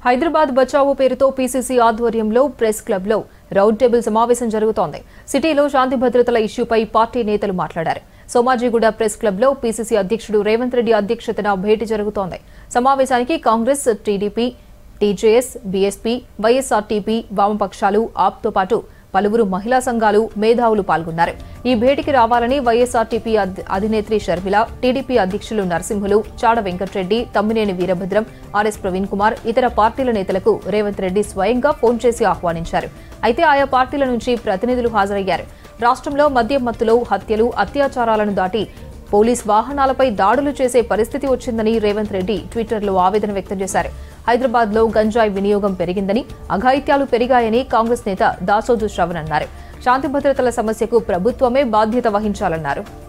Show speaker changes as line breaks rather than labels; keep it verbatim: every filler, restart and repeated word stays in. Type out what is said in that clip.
హైదరాబాద్ బచావో పేరుతో పీసీసీ ఆధ్వర్యంలో press club లో రౌండ్ టేబుల్ సమావేశం జరుగుతోంది. సిటీలో శాంతి భద్రతల ఇష్యూపై పార్టీ నేతలు మాట్లాడారు. సోమాజిగూడ ప్రెస్ క్లబ్ లో పీసీసీ అధ్యక్షుడు రేవంత్ రెడ్డి అధ్యక్షతన భేటీ జరుగుతోంది. సమావేశానికి కాంగ్రెస్, టీడీపీ, టీజేఎస్, బీఎస్పీ, వైఎస్ఆర్టీపీ, వామపక్షాలు, ఆప్తో పాటు పలువురు మహిళా సంఘాలు, మేధావులు పాల్గొన్నారు. ఈ భేటీకి రావాలని వైఎస్ఆర్టీపీ అధినేత్రి షర్మిల, టీడీపీ అధ్యక్షులు నరసింహులు, చాడ వెంకటరెడ్డి, తమ్మినేని వీరభద్రం, ఆర్ఎస్ ప్రవీణ్ కుమార్, ఇతర పార్టీల నేతలకు రేవంత్ రెడ్డి స్వయంగా ఫోన్ చేసి ఆహ్వానించారు. అయితే ఆయా పార్టీల నుంచి ప్రతినిధులు హాజరయ్యారు. రాష్ట్రంలో మద్యం మత్తులో హత్యలు, అత్యాచారాలను దాటి పోలీస్ వాహనాలపై దాడులు చేసే పరిస్థితి వచ్చిందని రేవంత్ రెడ్డి ట్విట్టర్లో ఆవేదన వ్యక్తం చేశారు. హైదరాబాద్ లో గంజాయి వినియోగం పెరిగిందని, అఘాయిత్యాలు పెరిగాయని కాంగ్రెస్ నేత దాసోజు శ్రవణ్ అన్నారు. శాంతి భద్రతల సమస్యకు ప్రభుత్వమే బాధ్యత వహించాలన్నారు.